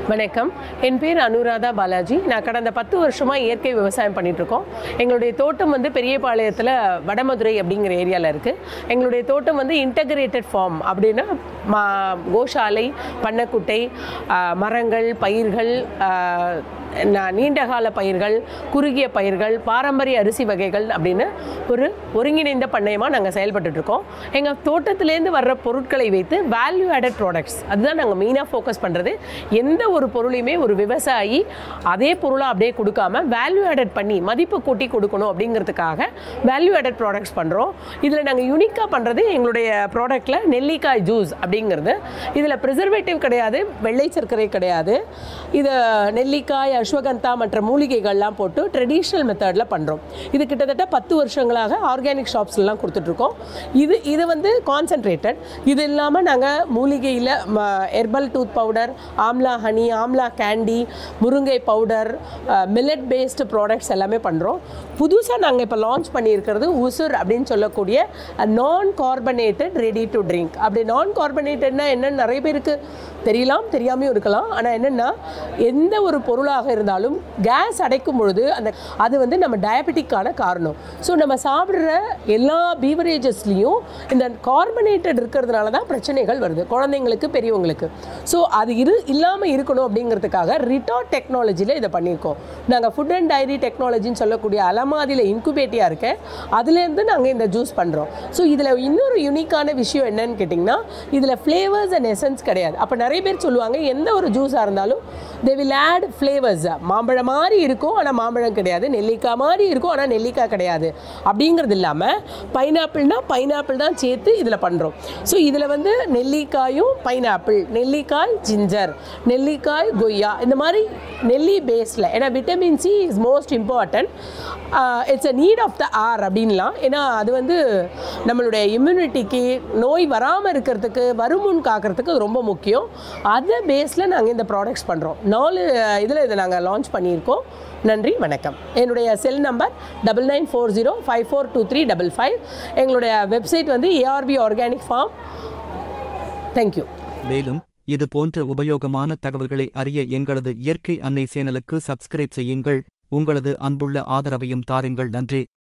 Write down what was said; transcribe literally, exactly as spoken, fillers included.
வணக்கம், என் பேர் அனுராதா பாலாஜி. நான் கடந்த பத்து வருஷமாக இயற்கை விவசாயம் பண்ணிகிட்ருக்கோம். எங்களுடைய தோட்டம் வந்து பெரியபாளையத்தில் வடமதுரை அப்படிங்கிற ஏரியாவில் இருக்குது. எங்களுடைய தோட்டம் வந்து இன்டகிரேட்டட் ஃபார்ம் அப்படின்னா மா கோஷாலை, பண்ணக்குட்டை, மரங்கள், பயிர்கள், நீண்டகால பயிர்கள், குறுகிய பயிர்கள், பாரம்பரிய அரிசி வகைகள் அப்படின்னு ஒரு ஒருங்கிணைந்த பண்ணையமாக நாங்கள் செயல்பட்டுருக்கோம். எங்கள் தோட்டத்திலேருந்து வர்ற பொருட்களை வைத்து வேல்யூ ஆடட் ப்ராடக்ட்ஸ் அதுதான் நாங்கள் மெயினாக ஃபோக்கஸ் பண்ணுறது. எந்த ஒரு பொருளையுமே ஒரு விவசாயி அதே பொருளை அப்படியே கொடுக்காம வேல்யூ ஆடட் பண்ணி மதிப்பு கூட்டி கொடுக்கணும் அப்படிங்கிறதுக்காக வேல்யூ ஆடட் ப்ராடக்ட்ஸ் பண்ணுறோம். இதில் நாங்கள் யூனிக்காக பண்ணுறது எங்களுடைய ப்ராடக்டில் நெல்லிக்காய் ஜூஸ் அப்படிங்கிறது. இதில் ப்ரிசர்வேட்டிவ் கிடையாது, வெள்ளை சர்க்கரை கிடையாது. இதை நெல்லிக்காய், அஸ்வகந்தா மற்ற மூலிகைகள்லாம் போட்டு ட்ரெடிஷ்னல் மெத்தடில் பண்ணுறோம். இது கிட்டத்தட்ட பத்து வருஷங்களாக ஆர்கானிக் ஷாப்ஸ்லாம் கொடுத்துட்ருக்கோம். இது இது வந்து கான்சன்ட்ரேட்டட். இது இல்லாமல் நாங்கள் மூலிகையில் herbal tooth powder, amla honey, amla candy, முருங்கை பவுடர், மில்லட் பேஸ்டு ப்ராடக்ட்ஸ் எல்லாமே பண்ணுறோம். புதுசாக நாங்கள் இப்போ லான்ச் பண்ணியிருக்கிறது உசுர் அப்படின்னு சொல்லக்கூடிய நான் கார்பனேட்டட் ரெடி டு ட்ரிங்க். அப்படி நான் கார்பனேட்டட்னா என்னென்னு நிறைய பேருக்கு தெரியலாம், தெரியாமையும் இருக்கலாம். ஆனால் என்னென்னா எந்த ஒரு பொருளாக இருந்தாலும் கேஸ் அடைக்கும் பொழுது அந்த அது வந்து நம்ம டயபெட்டிக்கான காரணம். ஸோ நம்ம சாப்பிட்ற எல்லா பீவரேஜஸ்லேயும் இந்த கார்பனேட்டட் இருக்கிறதுனால தான் பிரச்சனைகள் வருது, குழந்தைங்களுக்கு, பெரியவங்களுக்கு. ஸோ அது இரு இல்லாமல் இருக்கணும் அப்படிங்கிறதுக்காக ரிட்டார்ட் டெக்னாலஜியில் இதை பண்ணியிருக்கோம். நாங்கள் ஃபுட் அண்ட் டைரி டெக்னாலஜின்னு சொல்லக்கூடிய அலமாதியில் இன்குபேட்டியாக இருக்கேன், அதுலேருந்து நாங்கள் இந்த ஜூஸ் பண்ணுறோம். ஸோ இதில் இன்னொரு யூனிக்கான விஷயம் என்னன்னு கேட்டிங்கன்னா, இதில் ஃப்ளேவர்ஸ் அண்ட் எசன்ஸ் கிடையாது. அப்போ நிறைய பேர் சொல்லுவாங்க எந்த ஒரு ஜூஸாக இருந்தாலும் தே வில் ஆட் ஃப்ளேவர்ஸ். மாம்பழம் மாதிரி இருக்கும் ஆனால் மாம்பழம் கிடையாது, நெல்லிக்காய் மாதிரி இருக்கும் ஆனால் நெல்லிக்காய் கிடையாது அப்படிங்கிறது இல்லாமல் பைனாப்பிள்னா பைனாப்பிள் தான் சேர்த்து இதில் பண்ணுறோம். ஸோ இதில் வந்து நெல்லிக்காயும் பைனாப்பிள், நெல்லிக்காய் ஜிஞ்சர், நெல்லிக்காய் கொய்யா, இந்த மாதிரி நெல்லி பேஸில். ஏன்னா vitamin C is most important. It's a need of the hour அப்படின்லாம். ஏன்னா அது வந்து நம்மளுடைய இம்யூனிட்டிக்கு, நோய் வராமல் இருக்கிறதுக்கு, வருமுன் காக்கிறதுக்கு ரொம்ப முக்கியம். அதை பேஸில் நாங்கள் இந்த ப்ராடக்ட்ஸ் பண்ணுறோம். நாலு இதில் இதை நாங்கள் லான்ச் பண்ணியிருக்கோம். நன்றி, வணக்கம். என்னுடைய cell number double nine four zero five four two three double five. எங்களுடைய வெப்சைட் வந்து ஏஆர்பி ஆர்கானிக் ஃபார்ம். தேங்க்யூ. மேலும் இது போன்ற உபயோகமான தகவல்களை அறிய எங்களது இயற்கை அன்னை சேனலுக்கு சப்ஸ்கிரைப் செய்யுங்கள். உங்களது அன்புள்ள ஆதரவையும் தாருங்கள். நன்றி.